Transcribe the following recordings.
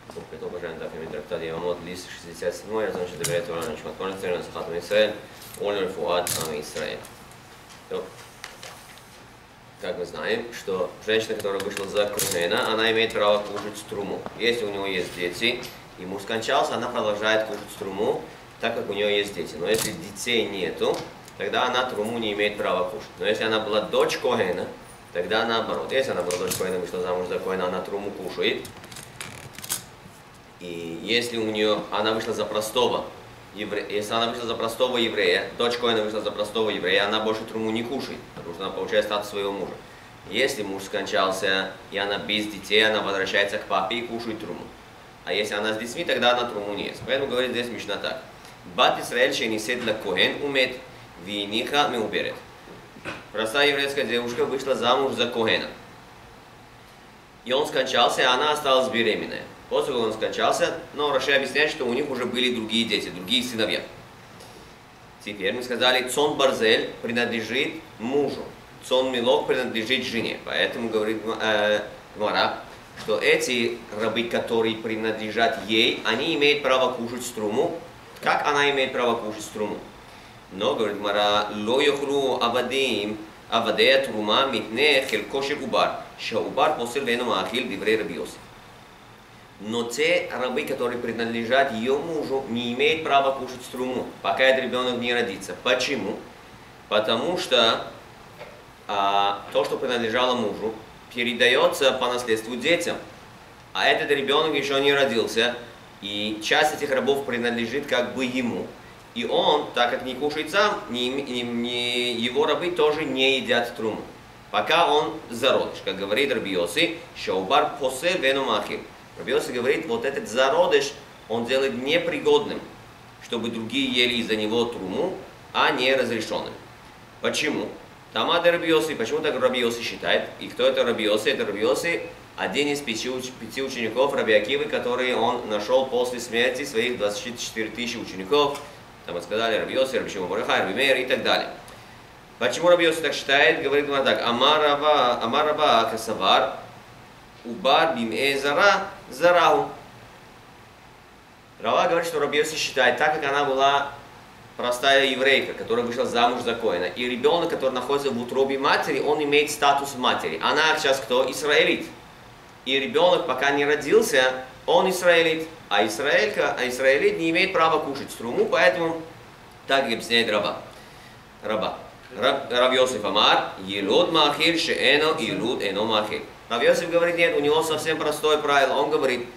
בוקר уважаемые דפים מתרקתת יממות, ליסט 67, значит, доверяет Тора ночмат концерн, Сахат Мисраэль, Олер Фуад Ам Исраэль. Как мы знаем, что женщина, которая вышла за Кухена, она имеет право кушать струму. Если у него есть дети, и муж скончался, она продолжает кушать струму, так как у нее есть дети. Но если детей нету, тогда она труму не имеет права кушать. Но если она была дочь Кохена, тогда наоборот. Если она была дочь Кохена, вышла замуж за Кохена, она труму кушает. И если у нее, она вышла за простого еврея, если она вышла за простого еврея, дочь Кохена вышла за простого еврея, она больше труму не кушает, потому что она получает статус своего мужа. Если муж скончался, и она без детей, она возвращается к папе и кушает труму. А если она с детьми, тогда она труму не ест. Поэтому говорит здесь Мишна так. Бат Исраэль шенисет ла Коhen умет, виниха меуберет. Простая еврейская девушка вышла замуж за Кохена. И он скончался, и она осталась беременная. После того, как он скончался, но Раши объясняет, что у них уже были другие дети, другие сыновья. Теперь мы сказали, цон барзель принадлежит мужу, цон милок принадлежит жене. Поэтому говорит Гмара, что эти рабы, которые принадлежат ей, они имеют право кушать струму. Как она имеет право кушать струму? Но, говорит Гмара, ло йохлу авадеим, авадея трума митне хелко шел убар, шаубар посел вену маахил диврей Раби Йосеф. Но те рабы, которые принадлежат ее мужу, не имеют права кушать струму, пока этот ребенок не родится. Почему? Потому что то, что принадлежало мужу, передается по наследству детям. А этот ребенок еще не родился, и часть этих рабов принадлежит как бы ему. И он, так как не кушает сам, его рабы тоже не едят струму. Пока он зародыш, как говорит Раби Йоси, шаубар посе вену махил. Раби Йоси говорит, вот этот зародыш, он делает непригодным, чтобы другие ели из-за него труму, а не разрешенным. Почему? Тамад Раби Йоси, почему так Раби Йоси считает? И кто это Раби Йоси? Это Раби Йоси, один из пяти учеников Раби Акивы, которые он нашел после смерти своих 24 тысячи учеников. Там мы сказали Раби Йоси, Раби Шимон бар Йохай, Раби Меир и так далее. Почему Раби Йоси так считает? Говорит он так, Амар Раба Касавар, Убар бим'э зара зараху. Рава говорит, что Раби Йоси считает, так как она была простая еврейка, которая вышла замуж за Коэна, и ребенок, который находится в утробе матери, он имеет статус матери. Она сейчас кто? Израилит. И ребенок, пока не родился, он израилит. А израилит не имеет права кушать струму, поэтому так объясняет Рав Йосеф Амар, елуд маахиль шеэно елуд эно маахиль. Рав Йосеф говорит, нет, у него совсем простое правило. Он говорит,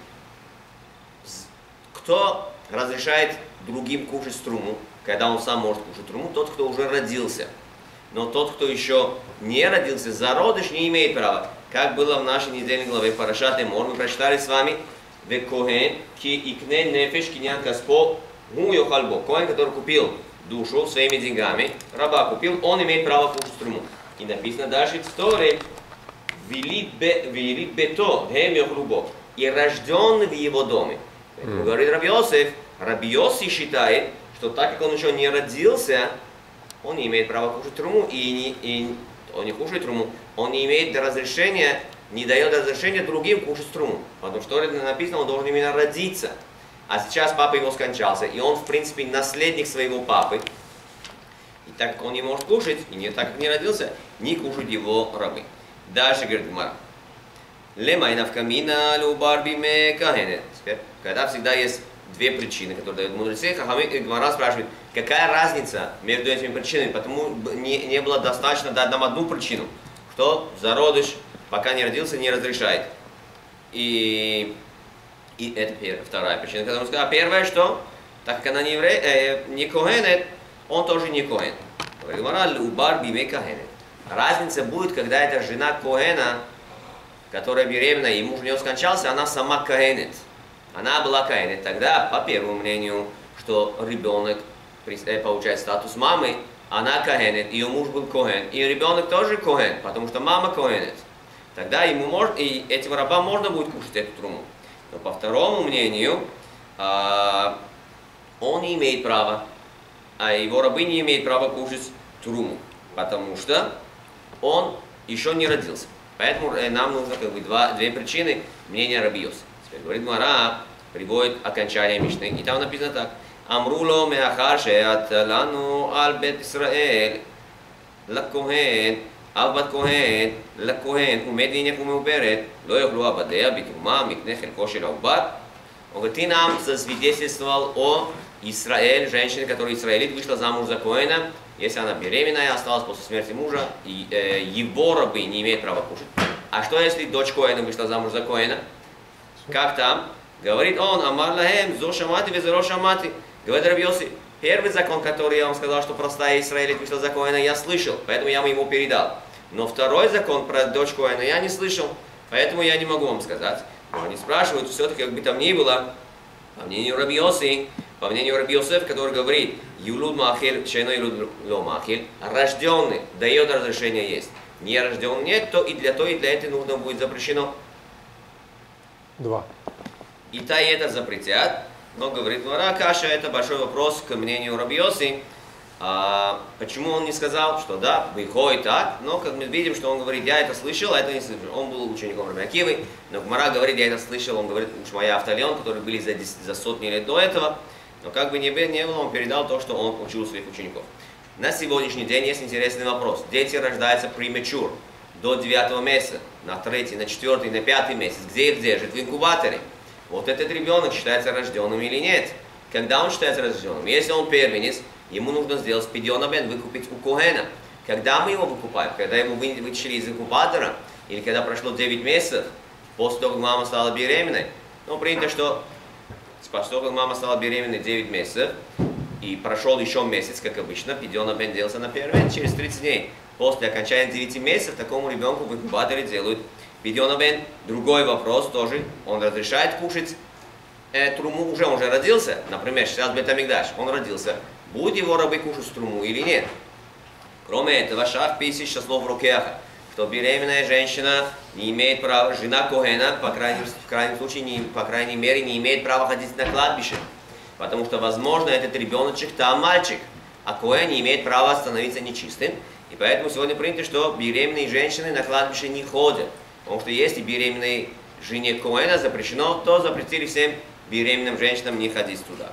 кто разрешает другим кушать струму, когда он сам может кушать струму, тот, кто уже родился. Но тот, кто еще не родился, зародыш не имеет права. Как было в нашей недельной главе Парашат Эмор, мы прочитали с вами, «Векоген ки икне нефеш кинян каспо гу йохальбо». Коэн, который купил душу своими деньгами, раба купил, он имеет право кушать струму. И написано дальше в Торе, «Велит бето гем йохлубо», и рожденный в его доме. Говорит Раби Йоси считает, что так как он еще не родился, он не имеет права кушать труму, и он не кушает труму, он не имеет разрешения, не дает разрешения другим кушать труму. Потому что написано, он должен именно родиться. А сейчас папа его скончался, и он, в принципе, наследник своего папы. И так как он не может кушать, и не, так как не родился, не кушают его рабы. Дальше говорит Гмара. Лемай навкамина любар биме кахенет. Когда всегда есть две причины, которые дают мудрецы, Гмара спрашивает, какая разница между этими причинами, потому не было достаточно дать нам одну причину, что зародыш, пока не родился, не разрешает. И это вторая причина, которую мы сказали. А первая, что, так как она не еврей, не кохенет, он тоже не коэн. Говорит Гмара, любар биме кахенет. Разница будет, когда эта жена Коэна, которая беременна, и муж у нее скончался, она сама Коэнет. Она была Коэнет. Тогда, по первому мнению, что ребенок получает статус мамы, она Коэнет, ее муж был Коэн, и ребенок тоже Коэн, потому что мама Коэнет. Тогда и этим рабам можно будет кушать эту труму. Но по второму мнению, он не имеет права, а его рабы не имеют права кушать труму, потому что он еще не родился. Поэтому нам нужно две причины мнения Раби Йоси. Теперь говорит Гмара, приводит окончание Мишны, и там написано так. Амруло меахар шеат лану аль бет Исраэль לכהן, אב בת כהן, לכהן, ומת והניח ומעוברת, לא יאכלו עבדיה בתרומה מקנה חלקו של העובר. Он говорит, ты нам засвидетельствовал о Израиле, женщине, которая израилит, вышла замуж за коэна, если она беременная, осталась после смерти мужа, и его рабы не имеют права кушать. А что если дочь коэна вышла замуж за коэна? Как там? Говорит он, амар лахем, зо шамати, везеро шамати. Говорит Раби Йоси, первый закон, который я вам сказал, что простая израилит вышла за коэна, я слышал, поэтому я ему передал. Но второй закон про дочь коэна я не слышал, поэтому я не могу вам сказать. Но они спрашивают, все-таки, как бы там ни было, по мнению Раби Йоси, по мнению Раби Йосеф, который говорит, юлуд махиль, шейно юлуд ло махиль, рожденный дает разрешение есть. Не рожден нет, то и для этого нужно будет запрещено. Два. И та, и это запретят. Но, говорит Гмара, каша, это большой вопрос к мнению Раби Йоси. Почему он не сказал, что да, выходит так, но как мы видим, что он говорит, я это слышал, а это не слышал. Он был учеником Раби Акивы, но Гмара говорит, я это слышал, он говорит, Ушмая Автальон, которые были за сотни лет до этого, но как бы ни было, он передал то, что он учил своих учеников. На сегодняшний день есть интересный вопрос. Дети рождаются premature, до 9 месяца, на 3, на 4, на 5 месяц. Где их держат? В инкубаторе. Вот этот ребенок считается рожденным или нет? Когда он считается рожденным? Если он первенец, ему нужно сделать пидьон бен, выкупить у коэна. Когда мы его выкупаем? Когда его вытащили из инкубатора? Или когда прошло 9 месяцев, после того, как мама стала беременной? Ну, принято, что после того, как мама стала беременной 9 месяцев, и прошел еще месяц, как обычно, пидьон бен делался на первенец через 30 дней. После окончания 9 месяцев такому ребенку в инкубаторе делают пидьон бен. Другой вопрос тоже, он разрешает кушать труму, он уже родился, например, сейчас Бет-Амикдаш, он родился. Будут его рабы кушать струму или нет? Кроме этого, шах писит число в руках, что беременная женщина не имеет права, жена Коэна, по крайнем случае, по крайней мере, не имеет права ходить на кладбище. Потому что, возможно, этот ребеночек там мальчик, а Коэн не имеет права становиться нечистым. И поэтому сегодня принято, что беременные женщины на кладбище не ходят. Потому что если беременной жене Коэна запрещено, то запретили всем беременным женщинам не ходить туда.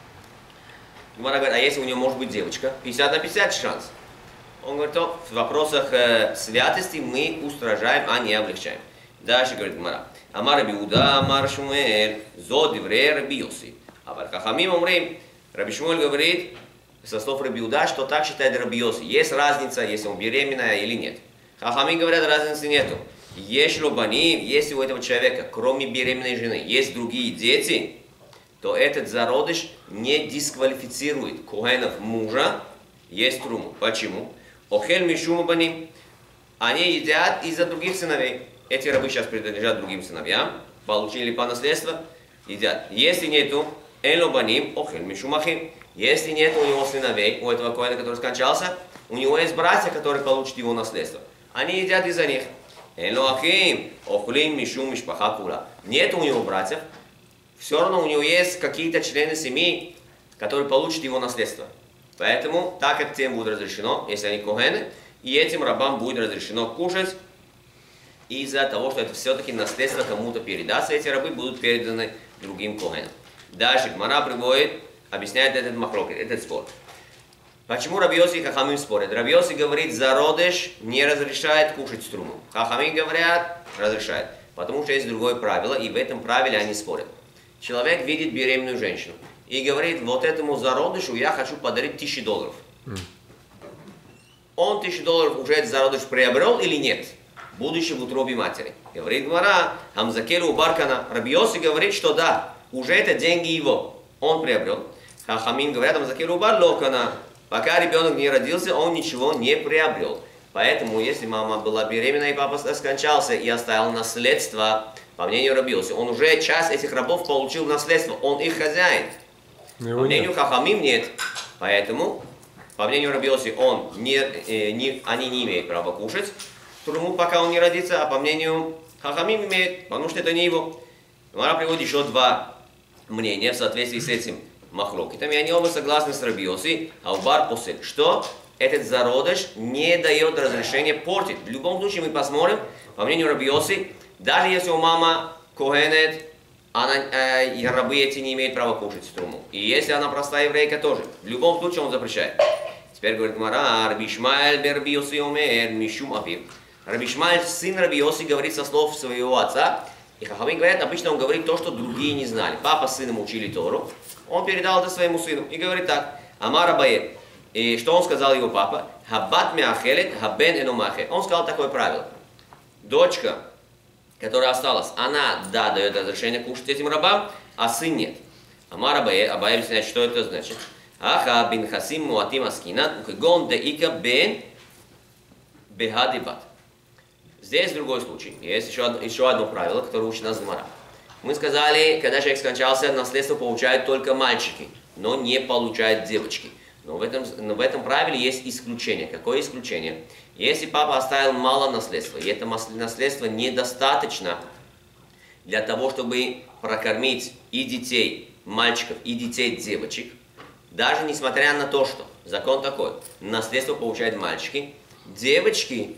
Гмара говорит, а если у нее может быть девочка? 50 на 50 шанс. Он говорит, то в вопросах святости мы устражаем, а не облегчаем. Дальше говорит Гмара. Амар Раби Иуда, Амар Шмуэль, зо диврей Раби Йоси. А Хахамим умрим. Раби Шмуэль говорит, со слов Раби Иуда, что так считает Раби Йоси. Есть разница, если он беременная или нет. Хахамим говорят, разницы нету. Если у этого человека, кроме беременной жены, есть другие дети, то этот зародыш не дисквалифицирует коэнов мужа есть труму. Почему? Охель мишума баним. Они едят из-за других сыновей. Эти рабы сейчас принадлежат другим сыновьям, получили по наследству, едят. Если нету, эло баним, охель мишумахим. Если нет у него сыновей, у этого коэна, который скончался, у него есть братья, которые получат его наследство. Они едят из-за них. Эло ахим, охлим мишум мишпаха кула. Нет у него братьев, все равно у него есть какие-то члены семьи, которые получат его наследство. Поэтому, так как тем будет разрешено, если они коэны, и этим рабам будет разрешено кушать, из-за того, что это все-таки наследство кому-то передастся, эти рабы будут переданы другим коэнам. Дальше Гмара приводит, объясняет этот махлокет, этот спор. Почему Раби Йоси и Хахамим спорят? Раби Йоси говорит, зародыш не разрешает кушать струму. Хахамим говорят, разрешает. Потому что есть другое правило, и в этом правиле они спорят. Человек видит беременную женщину и говорит, вот этому зародышу я хочу подарить $1000. Он $1000 уже этот зародыш приобрел или нет? Будучи в утробе матери. Говорит Гмара, Хамзакелу Баркана. Раби Йоси говорит, что да, уже это деньги его. Он приобрел. Хахамим говорят, Хамзакелу Барлокана. Пока ребенок не родился, он ничего не приобрел. Поэтому, если мама была беременна и папа скончался и оставил наследство, по мнению Раби Йоси, он уже часть этих рабов получил наследство, он их хозяин. По мнению Хахамим нет. Поэтому, по мнению Раби Йоси, они не имеют права кушать труму, пока он не родится, а по мнению Хахамим имеет, потому что это не его. Гмара приводит еще два мнения в соответствии с этим махлокитом, и они оба согласны с Раби Йоси, аубар посель, что этот зародыш не дает разрешения портить. В любом случае мы посмотрим, по мнению Раби Йоси, даже если у мамы коэнет, рабы эти не имеют права кушать струму. И если она простая еврейка, тоже. В любом случае он запрещает. Теперь говорит Гмара, Раби Ишмаэль бен Раби Йоси омер мишум авив. Раби Ишмаэль, сын Раби Йоси, говорит со слов своего отца. И хахамим говорят, обычно он говорит то, что другие не знали. Папа с сыном учили Тору. Он передал это своему сыну. И говорит так. Амар Абае. И что он сказал его папа? Хабат миахелет, хабен эно махе. Он сказал такое правило. Дочка, которая осталась, она, да, дает разрешение кушать этим рабам, а сын нет. Амар Абае, Абае объясняет, что это значит. Аха бин хасим муатим аскина, гон де ика бен бехадибат. Здесь другой случай. Есть еще одно правило, которое учит нас Гмара. Мы сказали, когда человек скончался, наследство получают только мальчики, но не получают девочки. Но в этом правиле есть исключение. Какое исключение? Если папа оставил мало наследства, и это наследство недостаточно для того, чтобы прокормить и детей мальчиков, и детей девочек, даже несмотря на то, что закон такой, наследство получают мальчики, девочки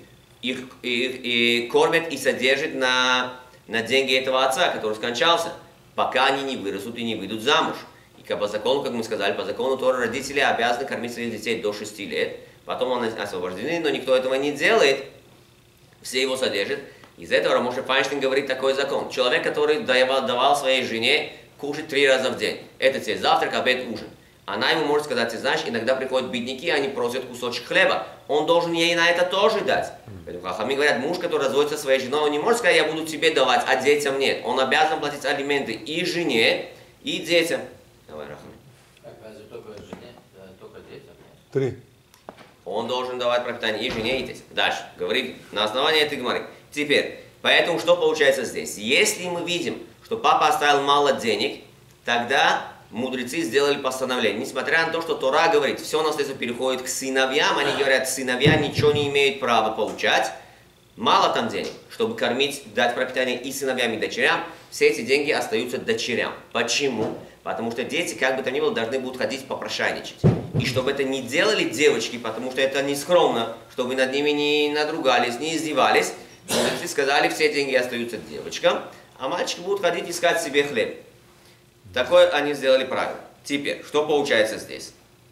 их кормят и содержат на деньги этого отца, который скончался, пока они не вырастут и не выйдут замуж. По закону, как мы сказали, по закону Торы родители обязаны кормить своих детей до 6 лет. Потом они освобождены, но никто этого не делает. Все его содержат. Из этого Рамоше Файнштейн говорит такой закон. Человек, который давал своей жене кушать 3 раза в день. Это тебе завтрак, обед, ужин. Она ему может сказать, ты знаешь, иногда приходят бедняки, они просят кусочек хлеба. Он должен ей на это тоже дать. Хахами говорят, муж, который разводится со своей женой, он не может сказать, я буду тебе давать, а детям нет. Он обязан платить алименты и жене, и детям. Давай, Рахами. Разве только жене, только детям? 3. Он должен давать пропитание и жене, и детям. Дальше. Говорит на основании этой гмары. Теперь, поэтому что получается здесь? Если мы видим, что папа оставил мало денег, тогда мудрецы сделали постановление. Несмотря на то, что Тора говорит, все наследство переходит к сыновьям, они говорят, сыновья ничего не имеют права получать. Мало там денег, чтобы кормить, дать пропитание и сыновьям, и дочерям, все эти деньги остаются дочерям. Почему? Потому что дети, как бы то ни было, должны будут ходить попрошайничать. И чтобы это не делали девочки, потому что это не скромно, чтобы над ними не надругались, не издевались, мудрецы сказали, все деньги остаются девочкам, а мальчики будут ходить искать себе хлеб. Такое они сделали правило. Теперь, что получается здесь?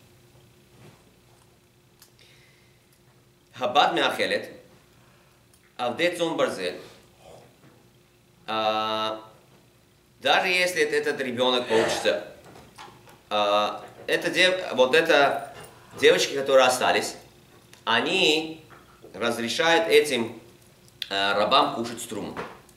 Хабад миахелет, авдецон барзель. Даже если этот ребенок получится, это девочки, которые остались, они разрешают этим рабам кушать струму.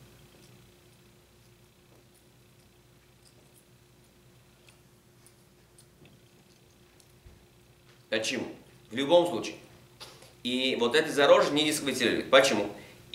Почему? В любом случае. И вот этот зарожек не дисквалифицирует. Почему?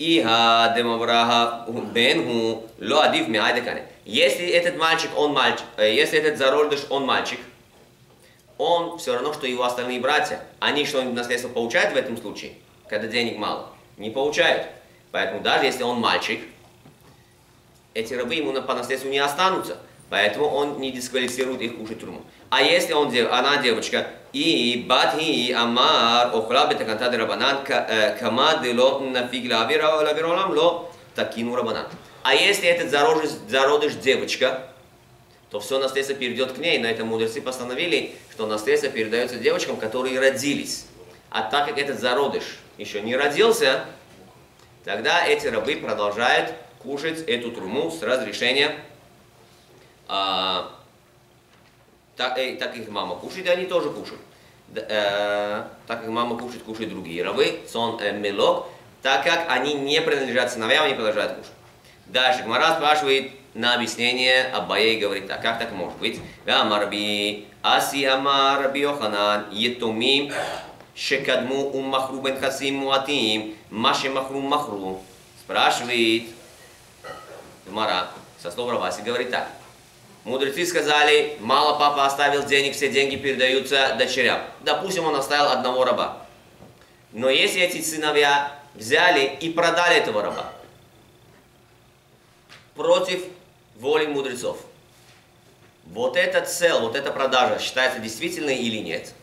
Если этот мальчик, если этот зародыш, он мальчик, он все равно, что его остальные братья, они что-нибудь наследство получают в этом случае, когда денег мало? Не получают. Поэтому даже если он мальчик, эти рабы ему по наследству не останутся. Поэтому он не дисквалифицирует их кушать труму. А если она девочка, и бадхи амар охла бетакантады рабанан кама дело нафиг лавиролам ло такину рабанан. А если этот зародыш девочка, то все наследство перейдет к ней. На этом мудрецы постановили, что наследство передается девочкам, которые родились. А так как этот зародыш еще не родился, тогда эти рабы продолжают кушать эту труму с разрешения. Так их мама кушает, и они тоже кушают. Так как мама кушает другие рабы, сон мелок, так как они не принадлежат сыновьям, они продолжают кушать. Дальше Гмара спрашивает на объяснение, Аббае говорит так, как так может быть? Амарби, аси амар биоханан, етумим, шекадму уммахру бен хасим муатим, маши махру. Спрашивает Гмара, со слов Раваси, говорит так. Мудрецы сказали, мало папа оставил денег, все деньги передаются дочерям. Допустим, он оставил одного раба. Но если эти сыновья взяли и продали этого раба против воли мудрецов, вот эта цель, вот эта продажа считается действительной или нет?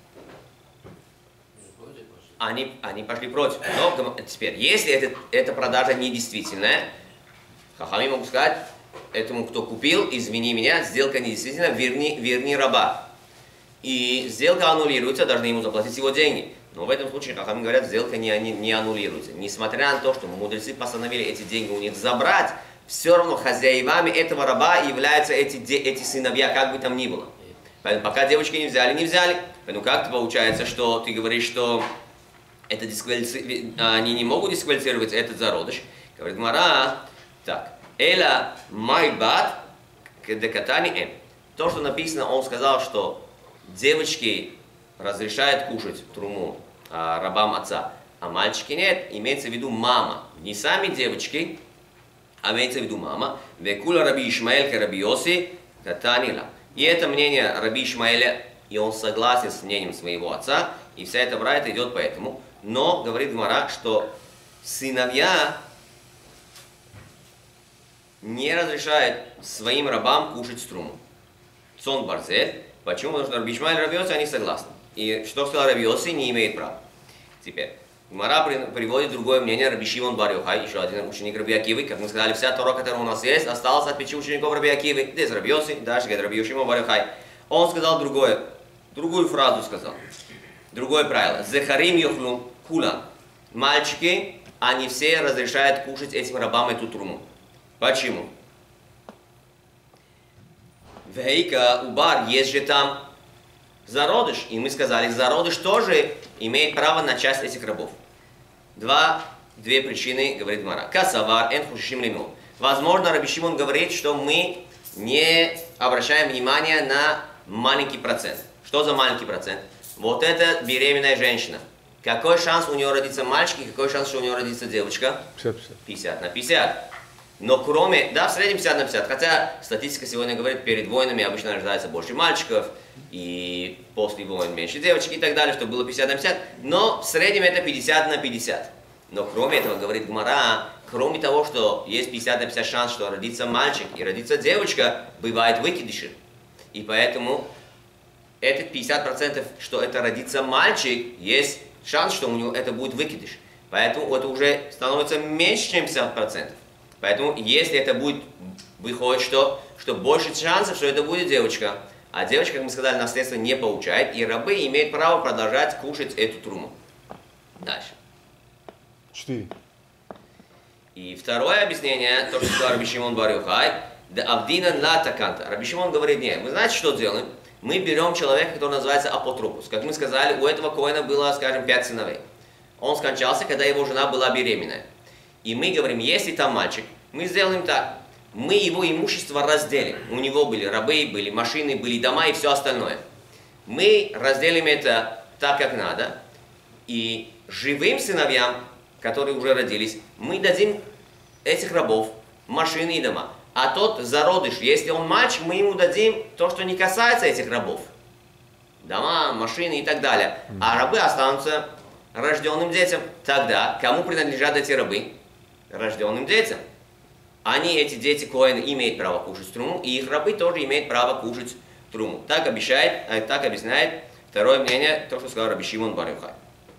Они пошли против. Но теперь, если эта продажа недействительная, хахами могут сказать, этому, кто купил, извини меня, сделка недействительна, верни раба. И сделка аннулируется, должны ему заплатить его деньги. Но в этом случае, как они говорят, сделка не аннулируется. Несмотря на то, что мудрецы постановили эти деньги у них забрать, все равно хозяевами этого раба являются эти сыновья, как бы там ни было. Поэтому пока девочки не взяли. Поэтому как-то получается, что ты говоришь, что это они не могут дисквалифицировать этот зародыш. Говорит Гмара, так, эла майбат кедекатани эм. То, что написано, он сказал, что девочки разрешают кушать труму рабам отца, а мальчики нет, имеется в виду мама. Не сами девочки, а имеется в виду мама. Векула раби Ишмаэль ка раби Йоси катанила. И это мнение раби Ишмаэля, и он согласен с мнением своего отца, и вся эта брайта идет поэтому. Но говорит Гмара, что сыновья не разрешают своим рабам кушать струму. Сон барзель. Почему? Потому что раби Ишмаэль и раби Йоси, они согласны. И что сказал раби Йоси, не имеет права. Теперь, Гмара приводит другое мнение, раби Шимон бар Йохай, еще один ученик раби Акивы. Как мы сказали, вся Тора, которая у нас есть, осталась от 5 учеников раби Акивы. Здесь раби Йоси, дальше говорит раби Шимон бар Йохай. Он сказал другую фразу сказал. Другое правило. Зехарим йохлу кулан. Мальчики, они все разрешают кушать этим рабам эту труму. Почему? Вейка убар, есть же там зародыш. И мы сказали, зародыш тоже имеет право на часть этих рабов. Две причины, говорит Гмара. Касавар, эн хушишим лимон. Возможно, раби Шимон говорит, что мы не обращаем внимания на маленький процент. Что за маленький процент? Вот это беременная женщина. Какой шанс у нее родится мальчик и какой шанс, что у нее родится девочка? 50 на 50. Но кроме, да, в среднем 50 на 50. Хотя статистика сегодня говорит, перед войнами обычно рождается больше мальчиков, и после войн меньше девочек и так далее, чтобы было 50 на 50. Но в среднем это 50 на 50. Но кроме этого, говорит Гмара, кроме того, что есть 50 на 50 шанс, что родится мальчик и родится девочка, бывает выкидыши. И поэтому этот 50%, что это родится мальчик, есть шанс, что у него это будет выкидыш. Поэтому это уже становится меньше, чем 50%. Поэтому если это будет, выходит, что больше шансов, что это будет девочка. А девочка, как мы сказали, наследство не получает, и рабы имеют право продолжать кушать эту труму. Дальше. 4. И второе объяснение, то, что сказал раби Шимон бар Йохай, да авдинан ла таканта. Раби Шимон говорит, нет, мы знаете, что делаем? Мы берем человека, который называется апотропус. Как мы сказали, у этого коэна было, скажем, 5 сыновей. Он скончался, когда его жена была беременная. И мы говорим, если там мальчик, мы сделаем так. Мы его имущество разделим. У него были рабы, были машины, были дома и все остальное. Мы разделим это так, как надо. И живым сыновьям, которые уже родились, мы дадим этих рабов, машины и дома. А тот зародыш, если он мальчик, мы ему дадим то, что не касается этих рабов. Дома, машины и так далее. А рабы останутся рожденным детям. Тогда кому принадлежат эти рабы? Рожденным детям. Они, эти дети коэны, имеют право кушать труму, и их рабы тоже имеют право кушать труму. Так объясняет второе мнение, то, что сказал раби Шимон бар Йохай.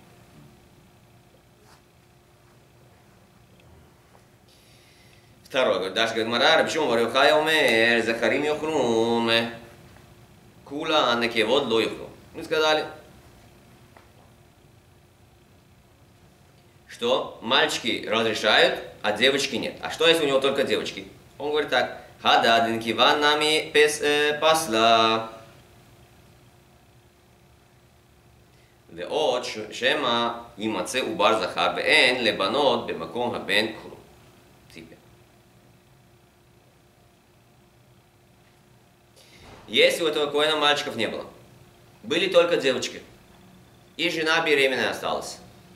Второе, говорит, дальше говорит Гмара, раби Шимон бар Йохай омер, захарим йохлум, кула некевод ло йохлум. Мы сказали, что мальчики разрешают, а девочки нет. А что, если у него только девочки? Он говорит так, хададин киван нами пасла. ועוד שמא יימצא עובר זכר ואין לבנות במקום הבן כלום. Теперь. Если у этого коэна мальчиков не было, были только девочки, и жена беременная осталась,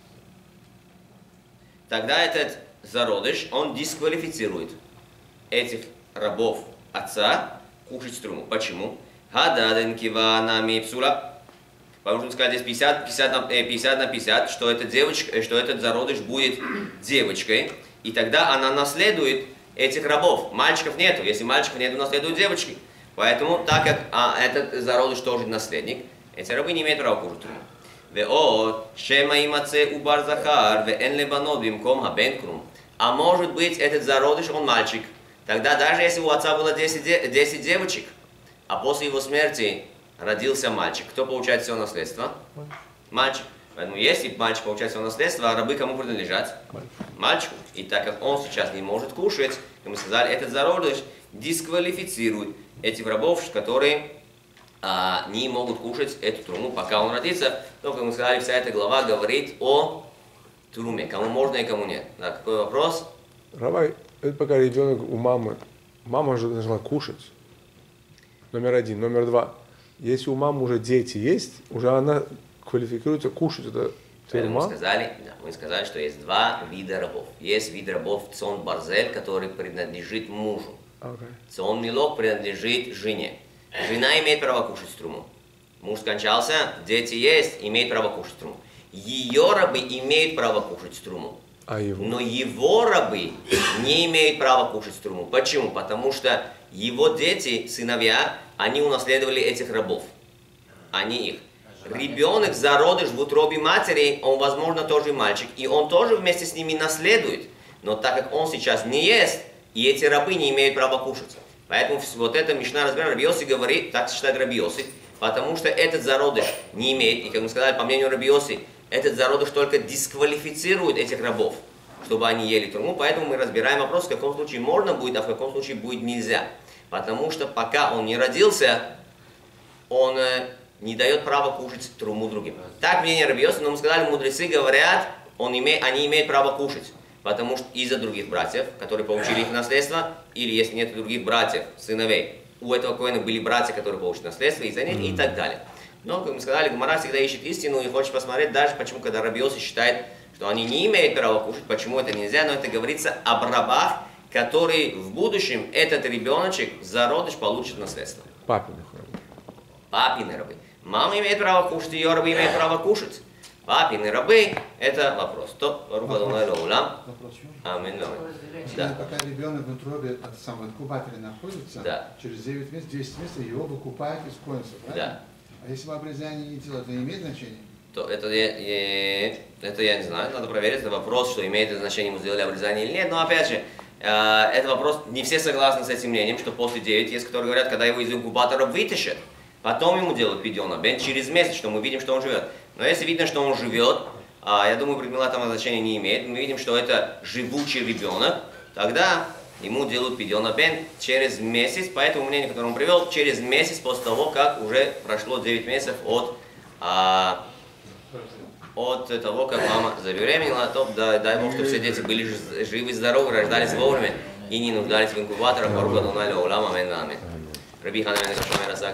тогда этот зародыш, он дисквалифицирует этих рабов отца кушать труму. Почему? Хададен киванами псула. Потому что мы сказали здесь 50 на 50, что эта девочка, что этот зародыш будет девочкой, и тогда она наследует этих рабов. Мальчиков нету. Если мальчиков нету, наследуют девочки. Поэтому, так как этот зародыш тоже наследник, эти рабы не имеют права кушать труму. ועוד שמא יימצא עובר זכר ואין לבנות במקום הבן כלום. А может быть, этот зародыш, он мальчик, Тогда даже если у отца было 10 девочек, а после его смерти родился мальчик, кто получает все наследство? Мальчик. Поэтому если мальчик получает все наследство, а рабы кому принадлежат? Мальчику. И так как он сейчас не может кушать, как мы сказали, этот зародыш дисквалифицирует этих рабов, которые не могут кушать эту труму, пока он родится. То, как мы сказали, вся эта глава говорит о труме, кому можно и кому нет. Да, какой вопрос? Равай, это пока ребенок у мамы. Мама же должна кушать. Номер один. Номер два. Если у мамы уже дети есть, уже она квалифицируется кушать. Это тюрьма. Мы сказали, что есть два вида рабов. Есть вид рабов цон барзель, который принадлежит мужу. Цон милок принадлежит жене. Жена имеет право кушать труму. Муж скончался, дети есть, имеет право кушать труму. Ее рабы имеют право кушать труму. Но его рабы не имеют права кушать труму. Почему? Потому что его дети, сыновья, они унаследовали этих рабов, а не их. Ребенок, зародыш в утробе матери, он, возможно, тоже мальчик, и он тоже вместе с ними наследует. Но так как он сейчас не ест, и эти рабы не имеют права кушать. Поэтому вот это Мишна разбираем, Раби Йоси говорит, так считает Раби Йоси, потому что этот зародыш не имеет, и как мы сказали, по мнению Раби Йоси, этот зародыш только дисквалифицирует этих рабов, чтобы они ели труму. Поэтому мы разбираем вопрос, в каком случае можно будет, а в каком случае будет нельзя. Потому что пока он не родился, он не дает права кушать труму другим. Так мнение Раби Йоси, но мы сказали, мудрецы говорят, они имеют право кушать. Потому что из-за других братьев, которые получили их наследство, или если нет других братьев, сыновей, у этого коэна были братья, которые получили наследство, из-за них и так далее. Но, как мы сказали, Гемара всегда ищет истину и хочет посмотреть даже, почему, когда Раби Йоси считает, что они не имеют права кушать, почему это нельзя, но это говорится об рабах, которые в будущем этот ребеночек, зародыш, получит наследство. Папины рабы. Папины рабы. Мама имеет право кушать, ее рабы имеют право кушать. Папины рабы – это вопрос. Аминь. Да. Пока ребенок в утробе от самого инкубатора находится, да. Через 9 месяцев, 10 месяцев его выкупают из коинса, правильно? Да. А если мы обрезание не делаем, это не имеет значения? То это я не знаю, надо проверить, это вопрос, что имеет значение, ему сделали обрезание или нет. Но опять же, это вопрос, не все согласны с этим мнением, что после 9 есть, которые говорят, когда его из инкубатора вытащат, потом ему делают пидьона бен через месяц, что мы видим, что он живет. Но если видно, что он живет, я думаю, предмет там значения не имеет, мы видим, что это живучий ребенок, тогда ему делают пидьона бен через месяц, по этому мнению, которое он привел, через месяц после того, как уже прошло 9 месяцев от того, как мама забеременела, то дай Бог, чтобы все дети были живы и здоровы, рождались вовремя и не нуждались в инкубаторах.